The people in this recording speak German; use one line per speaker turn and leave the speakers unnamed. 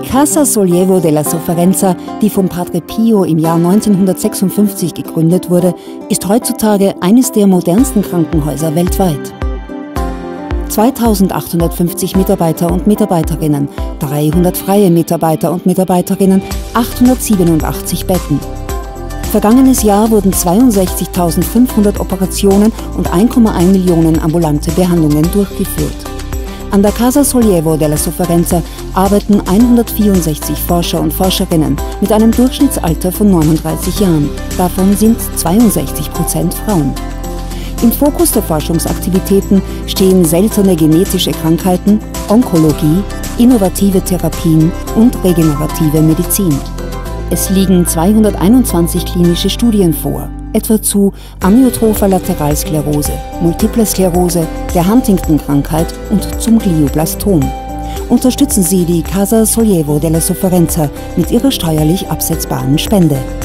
Casa Sollievo della Sofferenza, die von Padre Pio im Jahr 1956 gegründet wurde, ist heutzutage eines der modernsten Krankenhäuser weltweit. 2850 Mitarbeiter und Mitarbeiterinnen, 300 freie Mitarbeiter und Mitarbeiterinnen, 887 Betten. Vergangenes Jahr wurden 62.500 Operationen und 1,1 Millionen ambulante Behandlungen durchgeführt. An der Casa Sollievo della Sofferenza arbeiten 164 Forscher und Forscherinnen mit einem Durchschnittsalter von 39 Jahren. Davon sind 62% Frauen. Im Fokus der Forschungsaktivitäten stehen seltene genetische Krankheiten, Onkologie, innovative Therapien und regenerative Medizin. Es liegen 221 klinische Studien vor, etwa zu amyotropher Lateralsklerose, Multipler Sklerose, der Huntington-Krankheit und zum Glioblastom. Unterstützen Sie die Casa Sollievo della Sofferenza mit Ihrer steuerlich absetzbaren Spende.